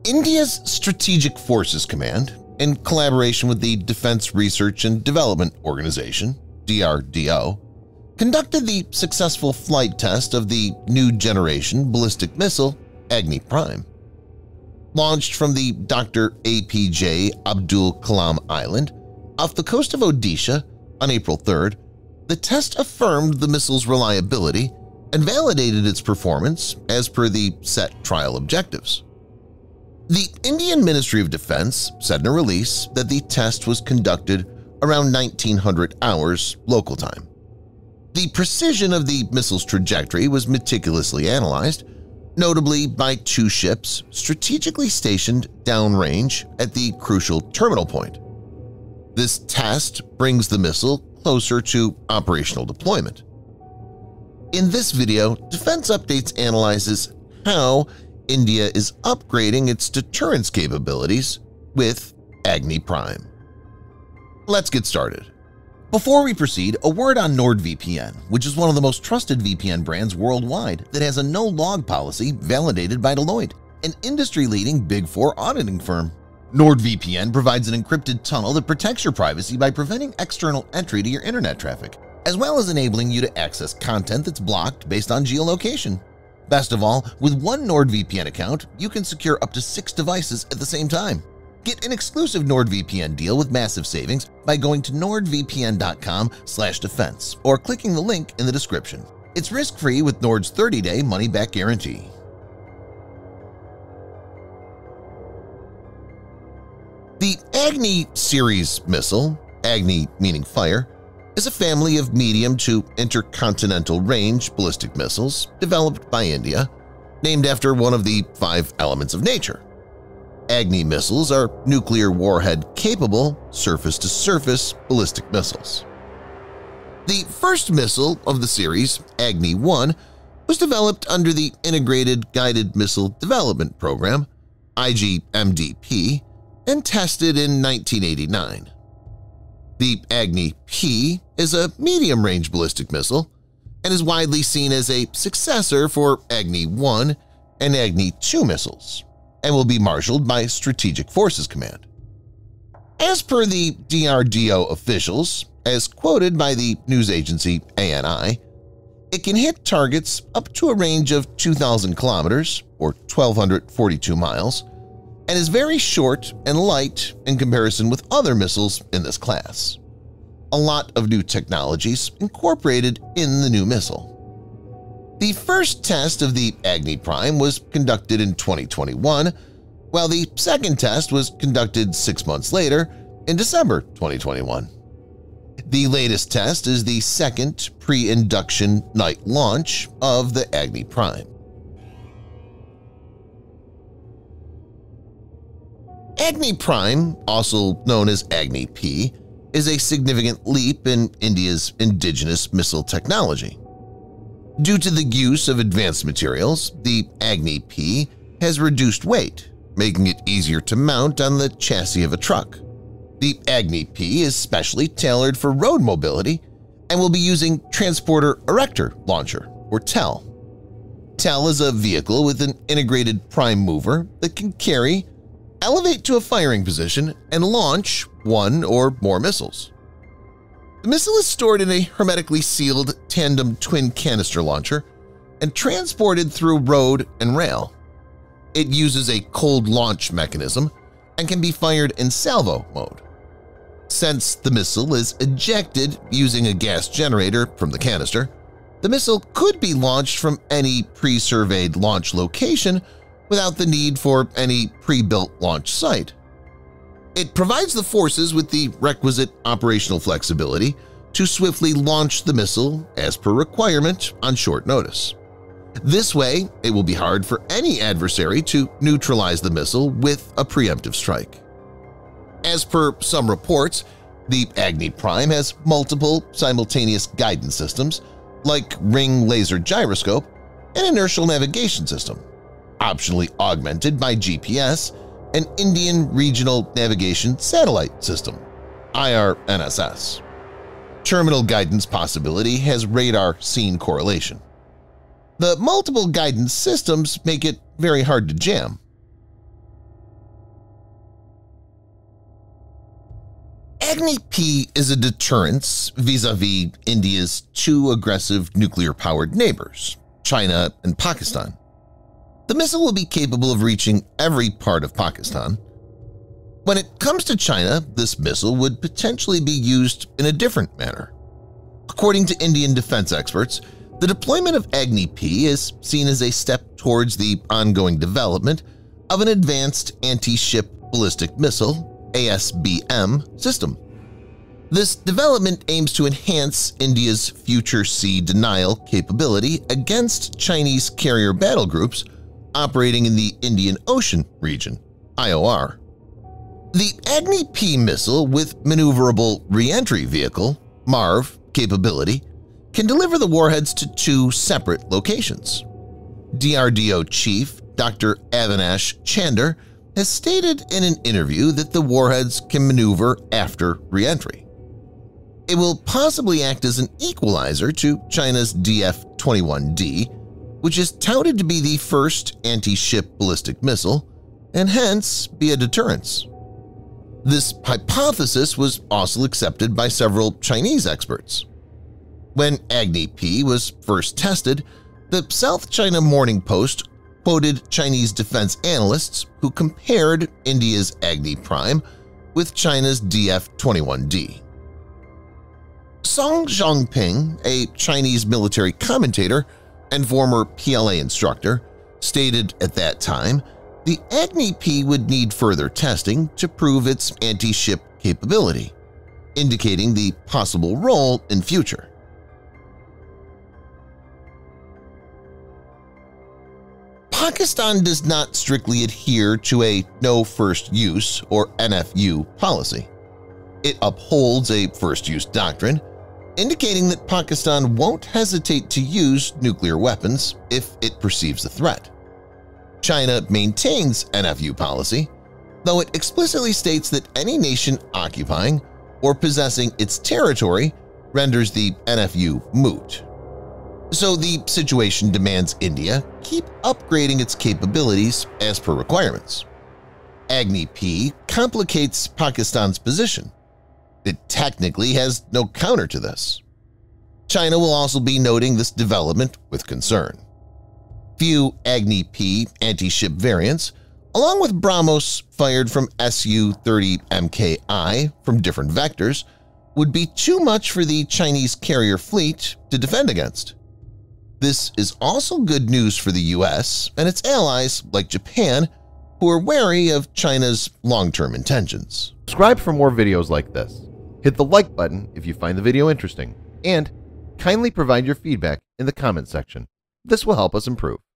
India's Strategic Forces Command, in collaboration with the Defense Research and Development Organization, DRDO, conducted the successful flight test of the new generation ballistic missile Agni-Prime. Launched from the Dr. APJ Abdul Kalam Island off the coast of Odisha on April 3rd, the test affirmed the missile's reliability and validated its performance as per the set trial objectives. The Indian Ministry of Defense said in a release that the test was conducted around 1900 hours local time. The precision of the missile's trajectory was meticulously analyzed, notably by 2 ships strategically stationed downrange at the crucial terminal point. This test brings the missile closer to operational deployment. In this video, Defense Updates analyzes how India is upgrading its deterrence capabilities with AgniPrime. Let's get started. Before we proceed, a word on NordVPN, which is one of the most trusted VPN brands worldwide that has a no-log policy validated by Deloitte, an industry-leading Big Four auditing firm. NordVPN provides an encrypted tunnel that protects your privacy by preventing external entry to your internet traffic, as well as enabling you to access content that's blocked based on geolocation. Best of all, with one NordVPN account, you can secure up to 6 devices at the same time. Get an exclusive NordVPN deal with massive savings by going to nordvpn.com/defense or clicking the link in the description. It's risk-free with Nord's 30-day money-back guarantee. The Agni series missile, Agni meaning fire, is a family of medium to intercontinental range ballistic missiles developed by India, named after one of the 5 elements of nature. Agni missiles are nuclear warhead-capable surface-to-surface ballistic missiles. The first missile of the series, Agni-1, was developed under the Integrated Guided Missile Development Program, IGMDP, and tested in 1989. The Agni-P is a medium-range ballistic missile and is widely seen as a successor for Agni-1 and Agni-2 missiles, and will be marshaled by Strategic Forces Command. As per the DRDO officials, as quoted by the news agency ANI, it can hit targets up to a range of 2,000 kilometers or 1,242 miles and is very short and light in comparison with other missiles in this class. A lot of new technologies incorporated in the new missile. The first test of the AgniPrime was conducted in 2021, while the second test was conducted 6 months later in December 2021. The latest test is the second pre-induction night launch of the AgniPrime. AgniPrime, also known as Agni-P, is a significant leap in India's indigenous missile technology. Due to the use of advanced materials, the Agni-P has reduced weight, making it easier to mount on the chassis of a truck. The Agni-P is specially tailored for road mobility and will be using Transporter Erector Launcher, or TEL. TEL is a vehicle with an integrated prime mover that can carry, elevate to a firing position, and launch 1 or more missiles. The missile is stored in a hermetically sealed tandem twin canister launcher and transported through road and rail. It uses a cold launch mechanism and can be fired in salvo mode. Since the missile is ejected using a gas generator from the canister, the missile could be launched from any pre-surveyed launch location without the need for any pre-built launch site. It provides the forces with the requisite operational flexibility to swiftly launch the missile as per requirement on short notice. This way, it will be hard for any adversary to neutralize the missile with a preemptive strike. As per some reports, the AgniPrime has multiple simultaneous guidance systems like ring laser gyroscope and inertial navigation system, optionally augmented by GPS and Indian Regional Navigation Satellite System, IRNSS. Terminal guidance possibility has radar-scene correlation. The multiple guidance systems make it very hard to jam. Agni-P is a deterrence vis-a-vis India's two aggressive nuclear-powered neighbors, China and Pakistan. The missile will be capable of reaching every part of Pakistan. When it comes to China, this missile would potentially be used in a different manner. According to Indian defense experts, the deployment of Agni-P is seen as a step towards the ongoing development of an advanced anti-ship ballistic missile ASBM system. This development aims to enhance India's future sea denial capability against Chinese carrier battle groups operating in the Indian Ocean region, IOR. The Agni-P missile with Maneuverable Reentry Vehicle (MARV) capability can deliver the warheads to two separate locations. DRDO Chief Dr. Avinash Chander has stated in an interview that the warheads can maneuver after reentry. It will possibly act as an equalizer to China's DF-21D, which is touted to be the first anti-ship ballistic missile and hence be a deterrence. This hypothesis was also accepted by several Chinese experts. When Agni-P was first tested, the South China Morning Post quoted Chinese defense analysts who compared India's AgniPrime with China's DF-21D. Song Zhongping, a Chinese military commentator and former PLA instructor, stated at that time the Agni-P would need further testing to prove its anti-ship capability, indicating the possible role in future. Pakistan does not strictly adhere to a no first use or NFU policy. It upholds a first use doctrine, indicating that Pakistan won't hesitate to use nuclear weapons if it perceives a threat. China maintains NFU policy, though it explicitly states that any nation occupying or possessing its territory renders the NFU moot. So the situation demands India keep upgrading its capabilities as per requirements. Agni-P complicates Pakistan's position. It technically has no counter to this. China will also be noting this development with concern. Few Agni-P anti-ship variants, along with BrahMos fired from Su-30 MKI from different vectors, would be too much for the Chinese carrier fleet to defend against. This is also good news for the US and its allies like Japan, who are wary of China's long-term intentions. Subscribe for more videos like this. Hit the like button if you find the video interesting, and kindly provide your feedback in the comment section. This will help us improve.